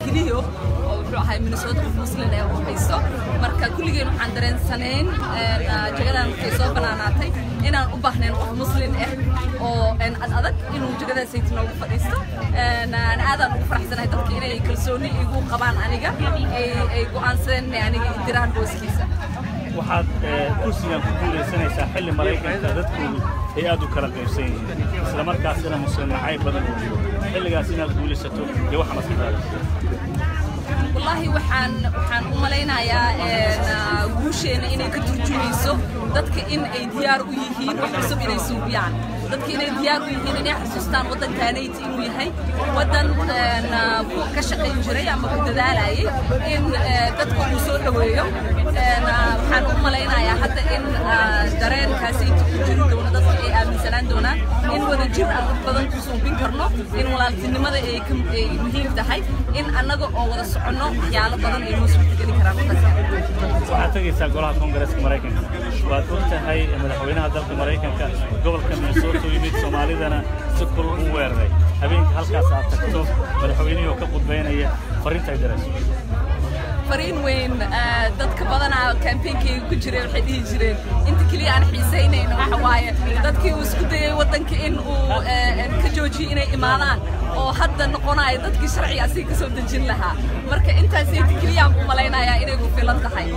كليه وحي من صوت مسلم وحيسو مركا كل جيل عن درين سنين جعلنا في صوب بناناتي إن أباهنا مسلم أو إن أذكر إنه جعلنا سيتنا وفريسو أنا هذا فرح سنة تذكير كلسوني يقول قبان عنيقة يقول أنسان يعني إدران بوسكيسة waxaad kursigan ku guuleysanaysaa xilli Mareykanka dadku ay aad u kala qaybsan yihiin isla markaasina muslimiinay badan u jiro xilligaas inaad guuleysato iyo waxa mas'uuliyad والله وحن وملينايا وشين إني كترجميسو دتك إن أي ديار ويهين وحسب إني سوبيان دتك إن ديار ويهين إني حسستان وطن كانيت إنه يهي وطن كشقي جري أما كده علي إن دتك مسؤول هويه وحن وملينايا حتى إن درين كاسيت جري دونا دتك مثلاً دونا إن وذا جيب بدن كسوبين كرنو إن ولا السينما ده مهم تحي إن أنا جو أول سعنو يالا بدن المسؤول كذي كرامة waxaad tagaysaa golaha Koongareeska Mareykanka waad ogtahay madaxweynaha dalka Mareykanka gobolka Minnesota yimid Soomaalidana si kul u weeraray habeenkii halkaas aad tagto madaxweynuhu ka qudbeynaya fariinta ay dirayso فرين وين دتك بدنا كامبينكي كجري وحدي جري أنت كلي عن حسينين وحوايا دتك وسكتي وطنك إن كجوجي إن إماران أو حتى نقونا دتك شرعي أسيك سود الجن لها مرك أنت سيد كلي عم ملاينا يا إنه في لندن هاي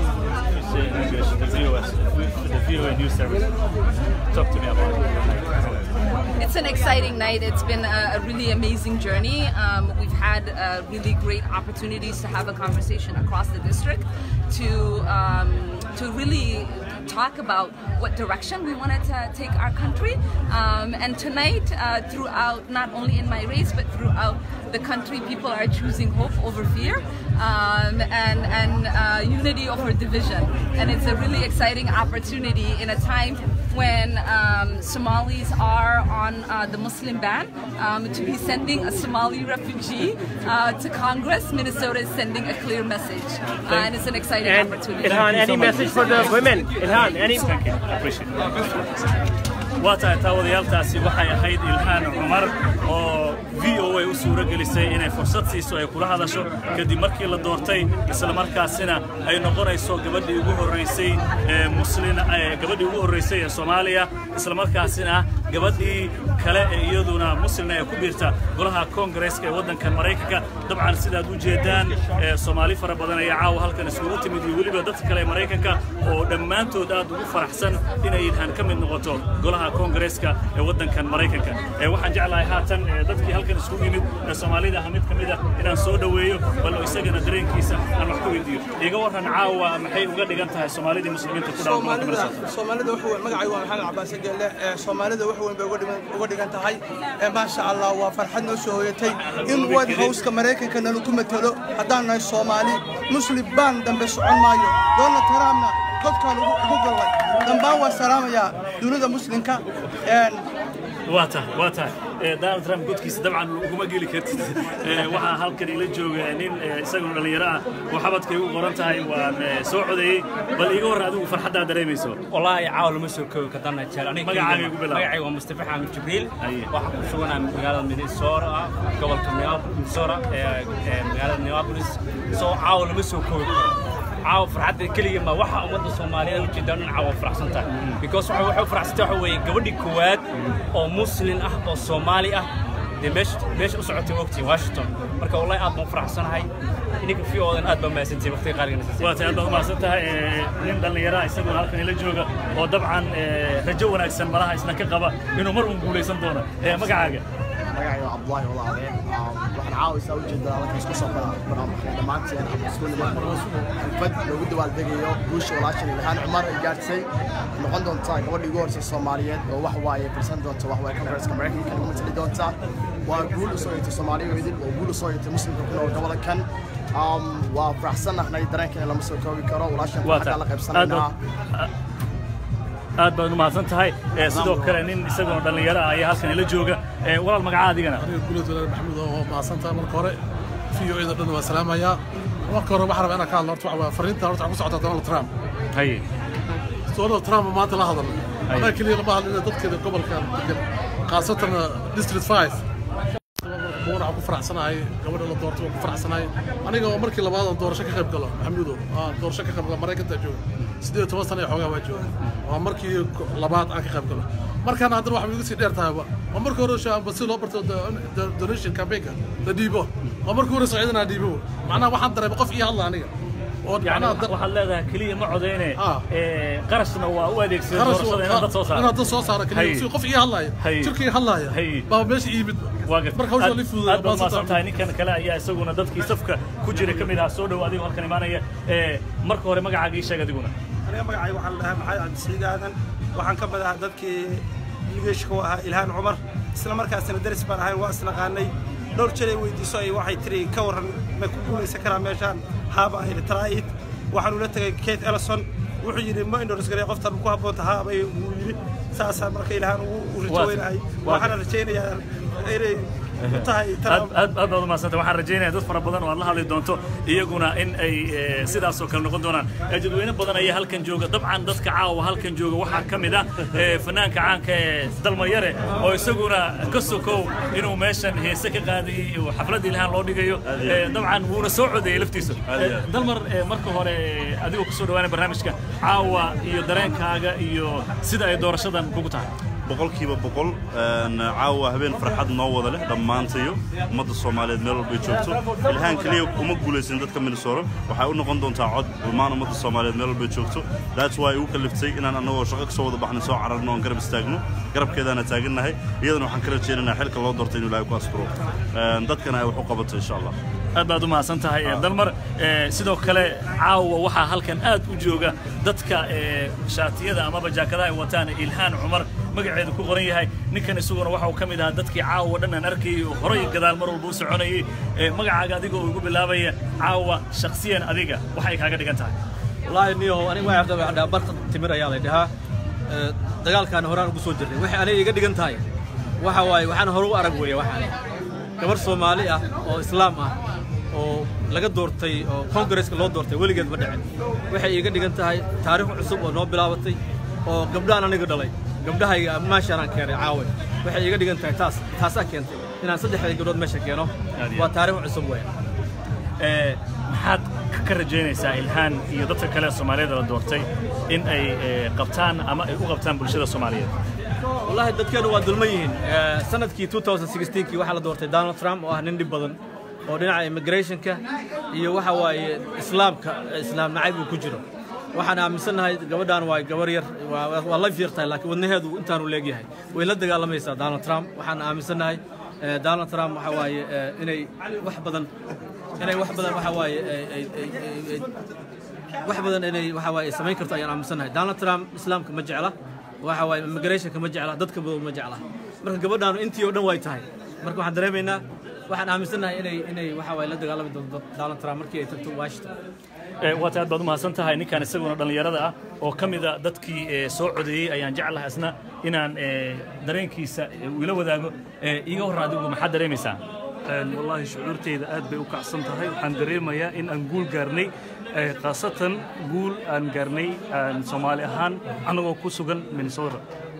Talk to me about it. It's an exciting night. It's been a really amazing journey. We've had really great opportunities to have a conversation across the district to really talk about what direction we wanted to take our country. And tonight, throughout, not only in my race, but throughout the country, people are choosing hope over fear and unity over division. And it's a really exciting opportunity in a time when Somalis are on the Muslim ban, to be sending a Somali refugee to Congress. Minnesota is sending a clear message, and it's an exciting opportunity. Ilhan, any message for the women? Ilhan, any? Thank you. I appreciate it. وقتها تاوديالتاسي waxay ahayd Ilhan Umar oo VOA u suura gelisay inay fursad siiso ay kula hadasho kadib markii la doortay isla markaasina ay noqonayso gabadhii ugu horeysay gabadhii ugu horeysay ee Soomaaliya isla markaasina gabadhii kale ee iyaduna muslimna ay ku biirta golaha Koongareeska ee wadanka Mareykanka dabcan sidaad u jeedaan Soomaali fara badan ay caaw halkan isugu timid waliba dadka kale ee Mareykanka oo dhamaantood aad ugu faraxsan inay Ilhan ka mid noqoto golaha Koongareeska ee wadankan Mareykanka waxaan jeclahay haatan dadkii halkan isugu yimid Soomaalida mid kamid ah inaan soo dhaweeyo bal isagana dareenkiisa aan wax ku weydiiyo iga waran caawa maxay uga dhigan tahay Soomaalida muslimiinta ku dhaafay Soomaalida wuxuu magacay waa Maxamed Cabbaas Geelle Soomaalida wuxuu weyn bay uga dhigan tahay ma sha Allah waa farxad noo soo hoyatay in White House-ka Mareykanka nala ku matalo haddaan nahay Soomaali muslim baan dambe socon maayo Donald Trumpna dadkan ugu galay dambaan waa salaamaya dawladda muslimka واتا دونالد ترامب قدكيس طبعا وما قيل كرتid waxa halkan ila jooga nin isagoo dhalinyaro ah waxabadkay ugu qoran tahay waan soo codeeyay bal iga war adigu farxadda dareemayso wallahi caawil ma soo koobi kadana jeel aniga magacaaga ugu bilaw magacay waa Mustafa Xamed Jibriil waxa ku sugan magaalada Minnesota gobolka Minnesota magaalada Minneapolis soo caawil ma soo koobi عاو فرحت كلية ما واحد أمد الصوماليين جدا عاو فرح سنتا because واحد فرح سنتا هو جودي كواد أو مسلم أو صومالي مش أسعتي وقتي واشنطن مركب والله أدم فرح سنة هاي إنك في أوضن أدم ما سنتي وقتي قارين وقت أدم ما سنتا من دل يرى يسمون هالكن اللي جوجا وطبعا رجونا أحسن مراها إسنا كقبة إنه مرة نقول يسندونا مقعاقة magacayga Abdullahi walaal waxaan caawisa u jeedaa halka isku soo barnaamijka dhamaantii aan iskuul fad lagu dabaaldagayo guusha walaashan Ilhan Umar ay gaartay noqon doonta gabadhii ugu horeysay Soomaaliyeed oo wax waaye firsan doonta wax waaye Koongareeska Mareykanka ka matali doonta waa guul u soo yeetay Soomaaliyeed oo guul u soo yeetay muslimka ku nool gobolkan waa faraxsanahay dareenkeena lama soo koobi karo walaashan waxa la qaybsanaynaa aad baad u mahadsan tahay sidoo kale nin isagoo dhalinyaro ah ayaa halkan ila jooga walaal magaca adigana Guulad Maxamed oo mahadsan tahay marka hore VOA dhan waa salaamaya marka hore waxaan rabaa inaan ka hadlo horta fariinta horta ku socota Donald Trump haye Donald Trump maanta la hadal ama kaliya ma hadlina dadka gobolka degan qaasatan District 5 buuna waxaan ku faraxsanahay gabadha la doortay waan ku faraxsanahay aniga oo markii labaad aan doorasho ka qayb galo maxamuudow doorasho ka qayb galo Mareykanka jooga 18 sano xoogaa waa jooga waa markii labaad aan ka qayb galo markaan haddana waxa igu sii dheer tahay waa markii hore shaab si loo barto donation campaign da dhiibo waa markii hore socodana dhiibo macnaha waxaan dareemay qof ii hadla aniga يعني waxaad leedahay kaliya ma codeyne qarashna waa u adeegsaday doorashada inaad dad soo saaro kaliya si qof ii hadlaya jirkii hadlaya baa meesha iibid marka hawsha la fuuday baa santahay ninkan kale ayaa isaguna dadkii safka ku jira kamid ah soo dhaw adiga halkan imaanaya marka hore magacaaga ii sheeg adiguna aniga magacay waxaan lahaa maxay cabdi Saciid Aadan waxaan ka mid ahaa dadkii ligeeshka ahaa Ilhaan Cumar isla markaasna daris baan ahay waa isla qaanay dhowr jeer ay weydiiso ay waxay tiri ka waran ma ku guuleysan karaa meeshaan haaba ay taraayid waxaan ula tagay Keith Ellison wuxuu yiri ma indhoors garay qoftan ku haboonta haaba ay yiri saasa markay Ilhaan uu rajaynahay waxaan rajaynayaa inay aad ma santa waxaan rajaynayaa dad fara badan oo aad la hadli doonto iyaguna in ay sidaas oo kale noqon doonaan dadweyne badan ayaa halkan jooga dabcan dadka caawa halkan jooga waxa kamid ah fanaanka caanka ee Dalmayare oo isaguna ka sokow inuu meeshan heese ka qaadiyay oo xaflad Ilhaan loo dhigayo dabcan wuuna soo codeeyay laftiisa Dalmar marka hore adigu ku soo dhawaanay barnaamijka caawa iyo dareenkaaga iyo sida ay doorashadan kugu tahay boqolkiiba boqol caawa habeen farxad noo wada leh dhammaantayo ummadda Soomaaliyeed meel walba joogto Ilhaan kaliya kuma guuleysan dadka Minnesota waxay u noqon doontaa cod dhammaan ummadda Soomaaliyeed meel walba joogto that's why uu kaliftay inaan anagoo shaqo ka soo wada baxnay soo cararno aan garab istaagno garabkeedana taaganahay iyadana waxaan ka rajaynaynaa xilka loo doortay inuu Ilaahay ku asturo dadkana ay wax u qabato insha Allah aad baad u mahadsan tahay Dalmar sidoo kale caawa waxa halkan aad u jooga dadka shaatiyada ama jaakadaha ay wataan Ilhaan Cumar magaceedu ku qoran yahay ninkan isaguna waxa uu kamid ahaa dadkii caawa dhan aan arkay horay gadaal mar walba u soconayay magacaaga adiga oo ugu bilaabaya caawa shakhsiyan adiga waxay kaaga dhigan tahay wallahi niyo aniga waxaan dhahaa barta timir ayaa la dhahaa dagaalkan horaan ugu soo jirnay waxa aniga iga dhigan tahay waxa waaye waxaan hore u arag weeye waxaan gabar Soomaali ah oo Islaam ah oo laga doortay oo Congress-ka loo doortay weligeed ma dhicin waxay iga dhigan tahay taariikh cusub oo noo bilaabatay oo gabdhahan aniga dhalay gabdhahayga maashaan keenay caawa waxay iga dhigan tahay taas keentay inaan saddexda gabdhood meesha keeno waa taariikh cusub weeye maxaad ka rajaynaysaa Ilhaan iyo dadka kale Soomaaliyeed la doortay in ay qabtaan ama ay u qabtaan bulshada Soomaaliyeed wallahi dadkeenu waa dulman yihiin sanadkii 2016 waxa la doortay Donald Trump oo ah nin dhib badan oo dhinaca immigration-ka iyo waxa waaye islaam nacayb ku jiro waxaan aaminsanahay gabadhan waa gabar yar waa la fiirtay laakiin wadnaheedu intaanu leeyahay way la dagaalamaysaa Donald Trump waxaan aaminsanahay Donald Trump waxa waaye inay wax badan waxa waaye wax badan inay waxa waaye sameyn karto ayaan aaminsanahay Donald Trump islaamka ma jecla waxa waaye immigration-ka ma jecla dadka badan ma jecla marka gabadhan intii oo dhan way tahay marka waxaan dareemaynaa waxaan aaminsanahay inay waxa waaye la dagaalami doonto Donald Trump markii ay tagto Washington waad aad baad u mahadsan tahay ninkan isaguna dhalinyarada ah oo kamid ah dadkii soo codeeyay ayaan jeclahay isna inaan dareenkiisa ila wadaago iga hor adigu maxaa dareemaysaa wallahi shucuurteyda aad bay u kacsan tahay waxaan dareemayaa in aan guul gaarnay khaasatan guul aan gaarnay Soomaali ahaan anagoo ku sugan Minnesota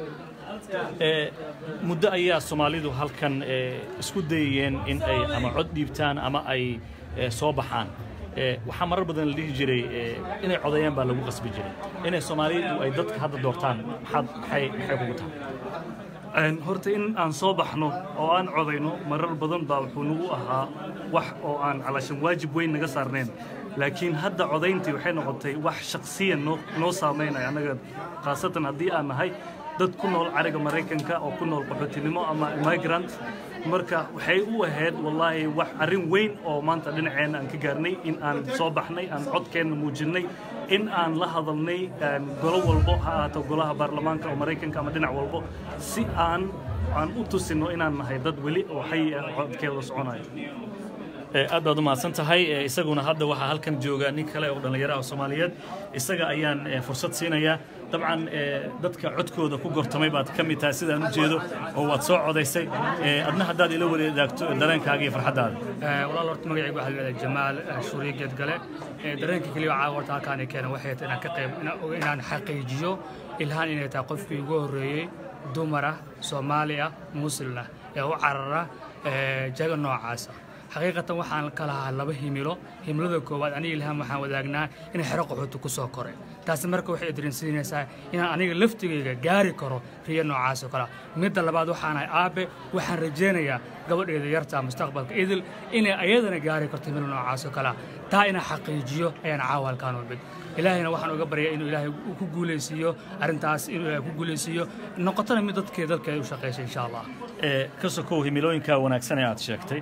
muddo ayaa Soomaalidu halkan isku dayeen in ay ama cod dhiibtaan ama ay soo baxaan waxa marar badan la dhihi jiray inay codeeyaan baa lagu qasbi jiray inay Soomaalidu ay dadka hadda doortaan maxay kugu tahay horta in aan soo baxno oo aan codeyno marar badan baa wuxuu nagu ahaa wax oo aan calashan waajib weyn naga saarneen laakiin hadda codeyntii waxay noqotay wax shakhsiyan noo saameynaya anaga khaasatan haddii aan nahay dad ku nool cariga Mareykanka oo ku nool qaxootinimo ama immigrant marka waxay u ahayd wallahi wax arrin weyn oo maanta dhinaceena aan ka gaarnay in aan soo baxnay aan codkeena muujinay in aan la hadalnay golo walbo ha ahaato golaha baarlamaanka oo Mareykanka ama dhinac walbo si aan u tusino inaan nahay dad weli oo hay codkeeda soconayo aad baad u mahadsan tahay isaguna hadda waxa halkan jooga nin kale oo dhalinyaro Soomaaliyeed isaga ayaan fursad siinayaa dabcan dadka codkooda ku gortamay baad kamid tahay sidaan u jeedo oo waad soo codeysay adna haddaad ila wadaagto dareenkaaga iyo farxadaada walaal horta magacaygu waxa la yiraahdaa Jamaal Shuuriye Geedgale dareenka kaliya caawa horta halkaan ay keenay waxay tahay inaan ka qayb inaan xaqiijiyo Ilhaan inay tahay qofkii ugu horeeyay dumar ah Soomaali ah Muslim ah ee u carara jago noocaasa xaqiiqatan waxaan ka lahaa laba himilada koowaad aniga ilhaan waxaan wadaagnaa inay xero qaxooti ku soo koray taasi marka waxay dareensiinaysaa inaan aniga laftigayga gaari karo riyo noocaas oo kale midda labaad waxaan ahay aabe waxaan rajaynayaa gabadheeda yarta mustaqbalka idil inay ayadana gaari karto himilo noocaas oo kale taa inaan xaqiijiyo ayaan caawa halkaan u mid ilaahayna waxaan uga baryaa inuu ilaahay ku guuleysiiyo arrintaas inuu ilaahay ku guuleysiiyo noqotana mid dalkeeda u shaqeysa insha allah ka sokow himilooyinka wanaagsan ee aad sheegtay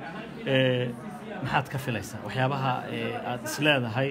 maxaad ka filaysaa waxyaabaha aad isleedahay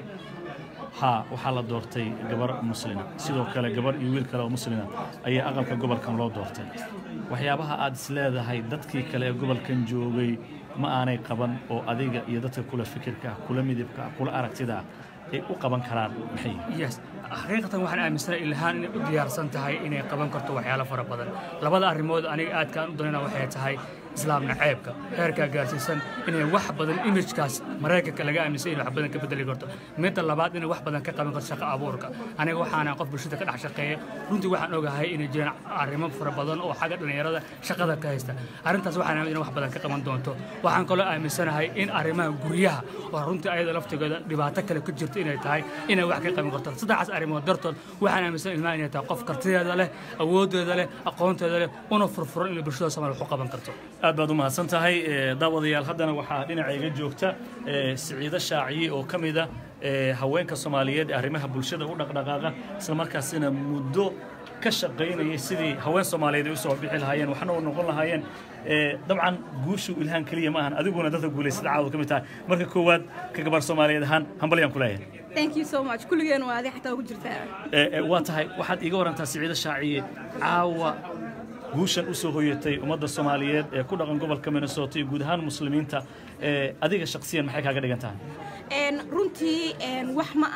waxaa la doortay gabar muslima sidoo kale gabar iyo wiil kale oo muslima ayaa aqalka gobolkan loo doortay waxyaabaha aad isleedahay dadkii kale ee gobolkan joogay ma aanay qaban oo adiga iyo dadka kula fikirka kula midibka kula aragtida ay u qaban karaan maxay xaqiiqatan waxaan aaminsanahay ilhaan inay u diyaarsan tahay inay qaban karto waxyaalo fara badan labada arrimood aniga aadkaan u dareena waxay tahay islaamna ceebka heerkaa gaarsiisan inay wax badan imagekaas maraykanka laga aaminsan inay wax badan ka bedeli karto midda labaad inay wax badan ka qaban karto shaqo abuurka aniga waxaana qof bulshada ka dhex shaqeeya runtii waxaan ogahay inay jiraan arrimo fara badan oo xagga dhallinyarada shaqada ka haysta arrintaas waxaan aaminsan inay wax badan ka qaban doonto waxaan kaloo aaminsanahay in arrimaha guryaha oo runtii ayada laftigeeda dhibaato kale ku jirto inay tahay inay wax ka qaban karto saddexaas arrimood dartood waxaan aaminsan ilmaha inay tahay qof kartideeda leh awoodeeda leh aqoonteeda leh una furfuran inay bulshada Soomaaliya wax u qaban karto aad baad u mahadsan tahay daawadayaal haddana waxaa dhinacayga joogta Siciida Shaaciye oo ka mid ah haweenka Soomaaliyeed arrimaha bulshada u dhaqdhaqaaqa isla markaasina muddo ka shaqeynayay sidii haween Soomaaliyeed ay u soo bixi lahaayeen waxna u noqon lahaayeen dabcan guushu ilhaan kaliya ma ahan adiguna dadka guuleysada caawa ka mid tahay marka koowaad ka gabar Soomaaliyeed ahaan hambalyan ku leeyahay Thank you so much kulligeen waa aad xataa ugu jirtaa waa tahay waxaad iga warantaa Siciida Shaaciye caawa guushan u soo hoyatay ummadda Soomaaliyeed ee ku dhaqan gobolka Minnesota iyo guud ahaan muslimiinta adiga shakhsiyan maxay kaaga dhigan tahay runtii wax ma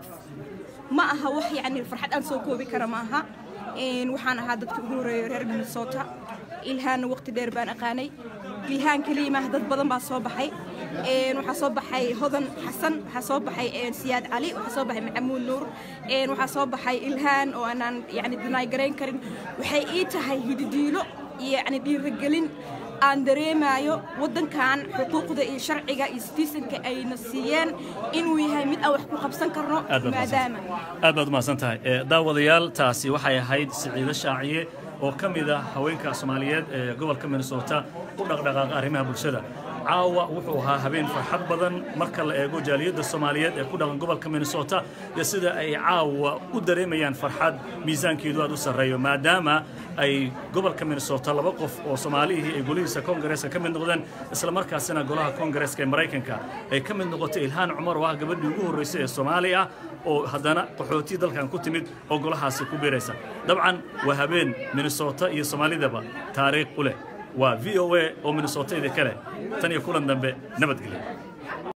aha wax yani farxad aan soo koobi kara ma aha waxaan ahaa dadkii ugu horeeyay reer Minnesota ilhaan waqti dheer baan aqaanay ilhaan kaliya dad badan baa soo baxay waxaa soo baxay hodan xasan waxaa soo baxay siyaad cali waxaa soo baxay maxamuud nuur waxaa soo baxay ilhaan oo aanan yani dinaay garayn karin waxay ii tahay hididiilo iyo yani dhiirigelin aan dareemayo wadankan xuquuqda iyo sharciga iyo citizenka ayna siiyeen inuu yahay mid aan wax ku qabsan karno maadaama aad baad mahadsan tahay daawadayaal taasi waxay ahayd Siciida Shaaciye oo ka mid ah haweenka Soomaaliyeed ee gobolka Minnesota u dhaqdhaqaaqa arrimaha bulshada caawa wuxuu ahaa habeen farxad badan marka la eego jaaliyadda Soomaaliyeed ee ku dhaqan gobolka Minnesota iyo sida ay caawa u dareemayaan farxad miisaankeedu aad u sareeyo maadaama ay gobolka Minnesota laba qof oo Soomaaliyeed ay golihiisa Congress ka mid noqdeen isla markaasina golaha Congress ee Mareykanka ay ka mid noqotay Ilhaan Cumar oo gabadhii ugu horeysay ee Soomaaliya oo haddana qaxooti dalkan ku timid oo golahaasi ku biiraysa dabcan waa habeen Minnesota iyo Soomaalidaba taariikh u leh waa VOA oo Minnesota idin kale tan iyo kulan dambe nabadgelyo